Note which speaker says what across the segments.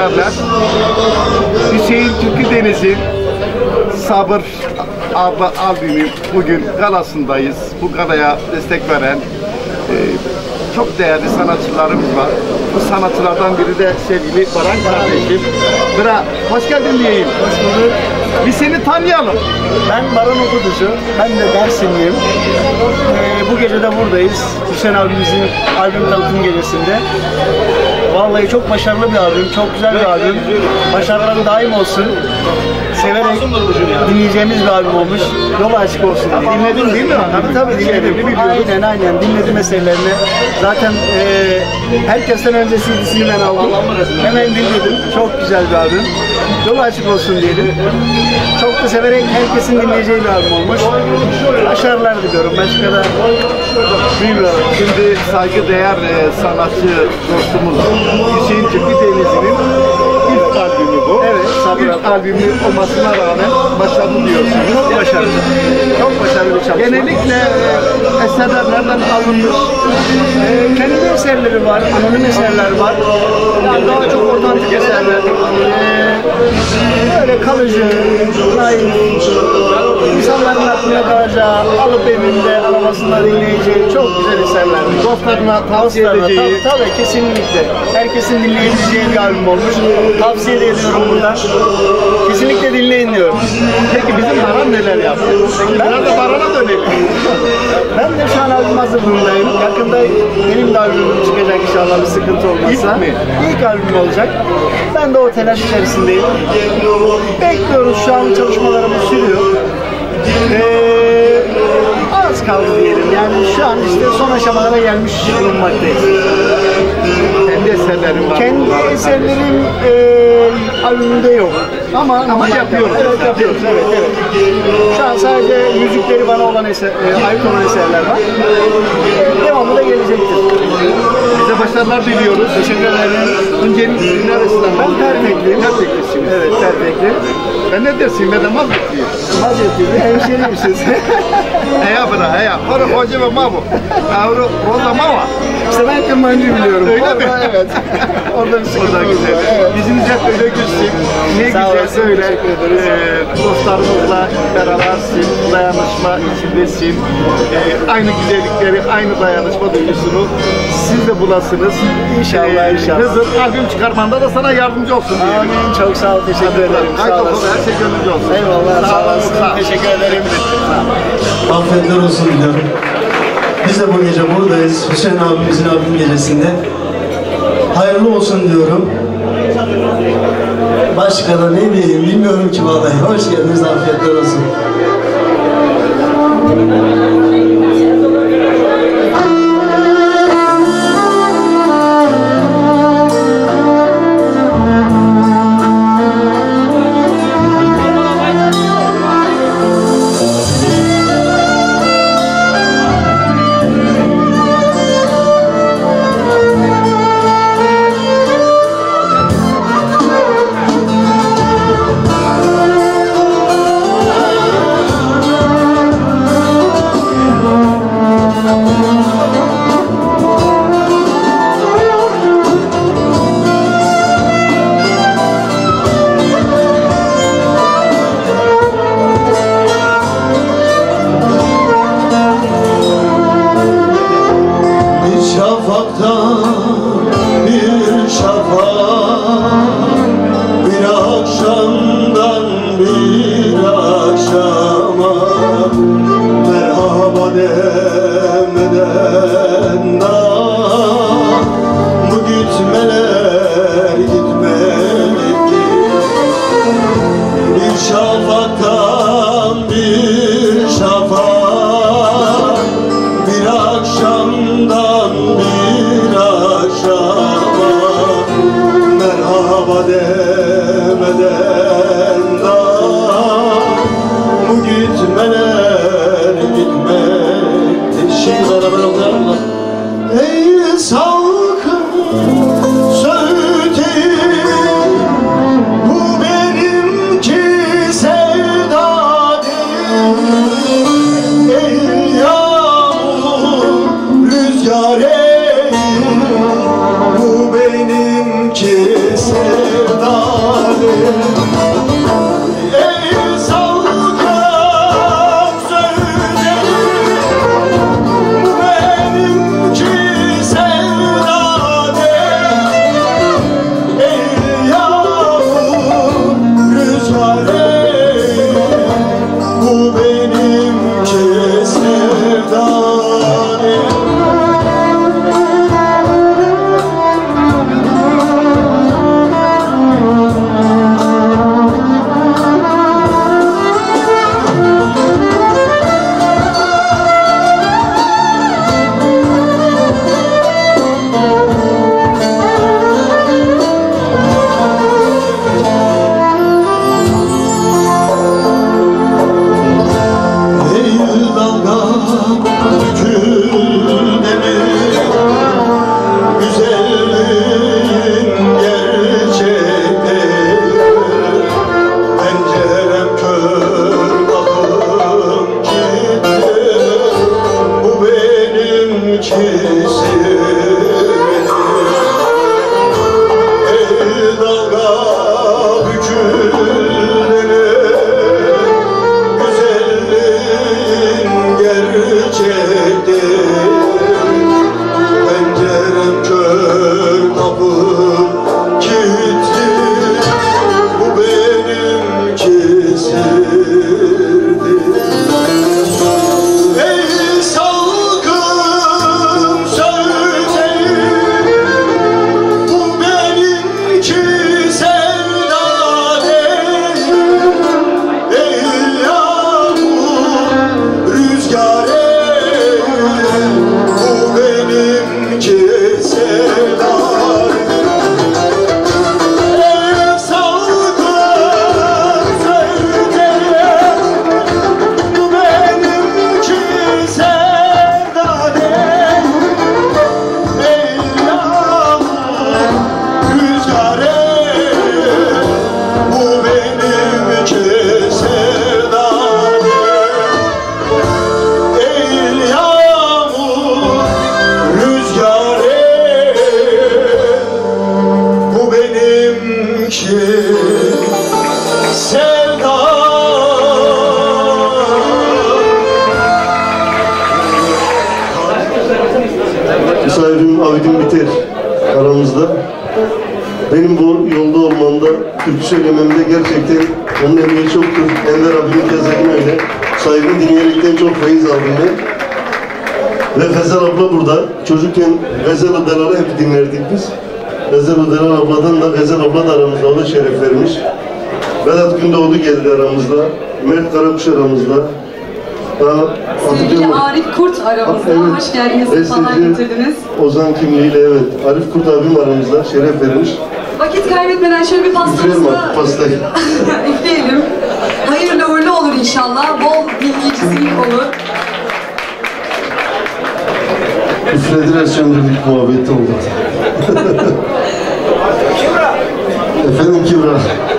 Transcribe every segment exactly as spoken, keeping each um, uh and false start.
Speaker 1: severler. Hüseyin Türkü Deniz'in Sabır adlı albümü bugün galasındayız. Bu galaya destek veren e, çok değerli sanatçılarımız var. Bu sanatçılardan biri de sevgili Baran kardeşim. Bıra, hoş geldin diyeyim.
Speaker 2: Hoş bulduk.
Speaker 1: Biz seni tanıyalım.
Speaker 2: Ben Baran Okutucu, ben de Dersimliyim. Ee, bu gece de buradayız. Hüseyin abimizin albüm tanıtım gecesinde. Vallahi çok başarılı bir albüm, çok güzel bir albüm. Başarıları daim olsun. Severek dinleyeceğimiz bir albüm olmuş. Yolu açık olsun diye.
Speaker 1: Dinledin değil mi?
Speaker 2: Tabii tabii dinledim. Aynen aynen dinledim eserlerini. Zaten e, herkesten önce C D'sini ben aldım. Hemen dinledim. Çok güzel bir albüm. Yolu açık olsun diyelim. Çok da severek herkesin dinleyeceği bir albüm olmuş. Başarılar diliyorum. Başka da bilmiyorum.
Speaker 1: Şimdi saygıdeğer e, sanatçı dostumuz Hüseyin Türkü Deniz'in ilk albümü bu.
Speaker 2: Evet, Sabır
Speaker 1: ilk albümü olmasına rağmen başarılı diyorsunuz.
Speaker 2: Çok başarılı. Çok başarılı bir çalışma.
Speaker 1: Genellikle e, eserler nereden alınmış?
Speaker 2: Ee, kendi eserleri var, anonim eserler var. Yani daha çok otantik eserler. Ee, böyle kalıcı, naif, insanların aklına kalacağı, alıp evinde, arabasında dinleyeceği çok güzel eserler.
Speaker 1: Dostlarına tavsiye edeceği.
Speaker 2: Tabii, tabii kesinlikle. Herkesin dinleyebileceği bir albüm olmuş. Tavsiye de ediyorum buradan. Kesinlikle dinleyin diyorum.
Speaker 1: Peki bizim Baran neler yaptı? Peki
Speaker 2: Ben
Speaker 1: biraz
Speaker 2: de-
Speaker 1: da Baran'a dönelim.
Speaker 2: Ben de şu an albüm hazırlığındayım. Yakında benim de albümüm çıkacak inşallah bir sıkıntı olmazsa.
Speaker 1: İlk mi?
Speaker 2: İlk albüm olacak. Ben de o telaş içerisindeyim. Bekliyoruz, şu an çalışmalarımız sürüyor. Ee, az kaldı diyelim. Yani şu an işte son aşamalara gelmiş bulunmaktayız.
Speaker 1: Kendi eserlerim var.
Speaker 2: Kendi eserlerim e, albümümde yok. Ama,
Speaker 1: Ama yapıyoruz.
Speaker 2: Evet yapıyoruz. Evet, evet. Şu an sadece müzikleri bana olan eser, e, ait olan eserler var. E, devamı da gelecektir.
Speaker 1: Bize başarılar diliyoruz.
Speaker 2: Teşekkür ederim.
Speaker 1: Öncelikle neresinden?
Speaker 2: Ben Tertekliyim.
Speaker 1: Terteklisiniz.
Speaker 2: Evet, Tertekli.
Speaker 1: Ben ne dersin? Ben de Mazgitliyim.
Speaker 2: Hazretleri hemşeriymişiz.
Speaker 1: Heya bıra heya. Hora hoca ve mavu. Avru roza mava.
Speaker 2: İşte ben kırmancı biliyorum.
Speaker 1: Öyle
Speaker 2: Orada,
Speaker 1: mi?
Speaker 2: Evet. Orada bir
Speaker 1: O
Speaker 2: sıkıntı
Speaker 1: da
Speaker 2: oldu.
Speaker 1: güzel.
Speaker 2: Evet.
Speaker 1: Bizim hep öyle gülsün. Ne
Speaker 2: Sağ
Speaker 1: güzel
Speaker 2: olasın,
Speaker 1: söyle.
Speaker 2: teşekkür ederiz.
Speaker 1: Ee, dostlarımızla berabersin, dayanışma içindesin. Ee, aynı güzellikleri, aynı dayanışma duygusunu siz de bulasınız.
Speaker 2: İnşallah, inşallah.
Speaker 1: Hızır albüm çıkarmanda da sana yardımcı olsun diyelim.
Speaker 2: Amin. Çok sağ ol. Teşekkür ederim. Sağ
Speaker 1: Kaydolsun,
Speaker 2: olasın.
Speaker 1: her şey gönlünce olsun.
Speaker 2: Eyvallah. Sağ
Speaker 1: olun,
Speaker 2: olasın.
Speaker 1: sağ ol.
Speaker 2: Teşekkür ederim.
Speaker 3: Afiyetler olsun diliyorum. Biz de bu gece buradayız. Hüseyin abimizin albüm gecesinde. Hayırlı olsun diyorum. Başka da ne diyeyim bilmiyorum ki vallahi. Hoş geldiniz, afiyetler olsun.
Speaker 4: Bu benimki Müsaibim Avidim Biter aramızda. Benim bu yolda olmamda, türkü söylememde gerçekten onun emeği çoktur. Enver abimin kezelim öyle. Sahibini dinleyerekten çok feyiz aldım ben. Ve Gazel abla burada. Çocukken Gazel Odalar'ı hep dinlerdik biz. Gazel Odalar abladan da Gazel abla da aramızda. O da şeref vermiş. Vedat Gündoğdu geldi aramızda. Mert Karakuş aramızda. Daha
Speaker 5: sevgili Arif Kurt aramızda. Evet. Hoş geldiniz. Falan getirdiniz.
Speaker 4: Ozan kimliğiyle evet. Arif Kurt abim aramızda. Şeref vermiş.
Speaker 5: Vakit kaybetmeden şöyle bir pastamızı üfleyelim. Hayırlı uğurlu olur inşallah. Bol dinleyicisi olur.
Speaker 4: Üflediler söndürdük, muhabbeti oldu. Efendim Kübra.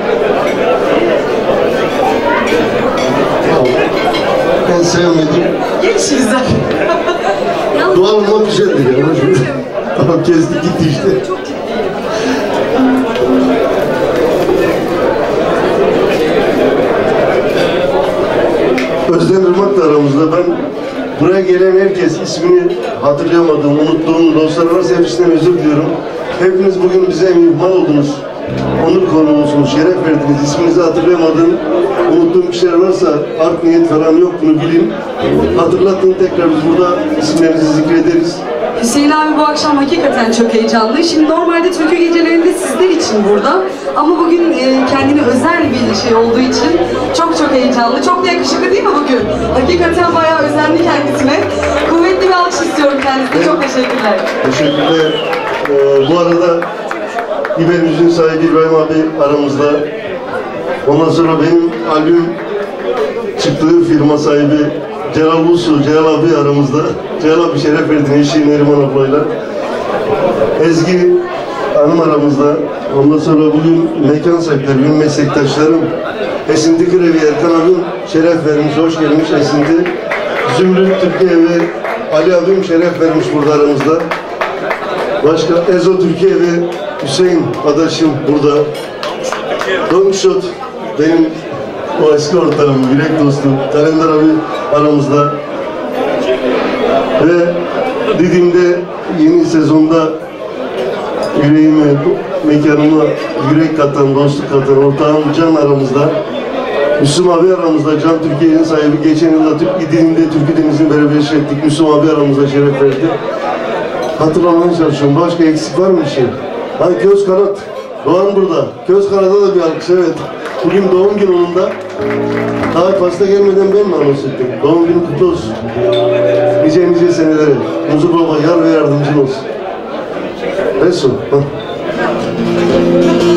Speaker 4: Ben sevmedim.
Speaker 5: Gelişinizden.
Speaker 4: Doğal olmak güzeldi ya. Tamam kestik gitti işte.
Speaker 5: Çok ciddiyim.
Speaker 4: Özden Irmak da aramızda. Ben buraya gelen herkes ismini hatırlayamadığım, unuttuğum dostlar varsa hepsinden özür diliyorum. Hepiniz bugün bize mihmal oldunuz. Onur konuğumsunuz, şeref verdiniz. İsminizi hatırlayamadığım, unuttuğum kişiler varsa art niyet falan yok, bunu bilin. Hatırlatın, tekrar biz burada isimlerinizi zikrederiz.
Speaker 5: Hüseyin abi bu akşam hakikaten çok heyecanlı. Şimdi normalde türkü gecelerinde sizler için burada. Ama bugün e, kendine özel bir şey olduğu için çok çok heyecanlı. Çok da yakışıklı değil mi bugün? Hakikaten bayağı özenli kendisine. Kuvvetli bir alkış istiyorum kendisine. Evet. Çok teşekkürler.
Speaker 4: Teşekkürler. Ee, bu arada İbermüz'ün sahibi İbrahim abi aramızda. Ondan sonra benim albüm çıktığı firma sahibi Celal Ulusu, Celal abi aramızda. Celal abi şeref verdin eşi Neriman ablayla. Ezgi hanım aramızda. Ondan sonra bugün mekan sahipleri, benim meslektaşlarım. Esinti Krevi Erkan abim şeref vermiş, hoş gelmiş Esinti. Zümrüt Türkiye ve Ali abim şeref vermiş burada aramızda. Başka Ezo Türkiye ve Hüseyin adaşım burada. Don Kişot benim o eski ortağım, yürek dostum. Kalender abi aramızda. Ve Didim'de yeni sezonda yüreğime, mekanıma yürek katan, dostluk katan ortağım Can aramızda. Müslüm abi aramızda, Can Türkiye'nin sahibi. Geçen yılda Didim'de Türkü Deniz'in beraber işlettik. Müslüm abi aramızda şeref verdi. Hatırlamaya çalışıyorum. Başka eksik var mı bir şey? Ha, Köz Kanat. Doğan burada. Köz Kanat'a da bir alkış, evet. Bugün doğum günü onun da. Daha pasta gelmeden ben mi anons ettim? Doğum günü kutlu olsun. Nice nice senelere. Muzur baba yar ve yardımcın olsun. Resul. Ha.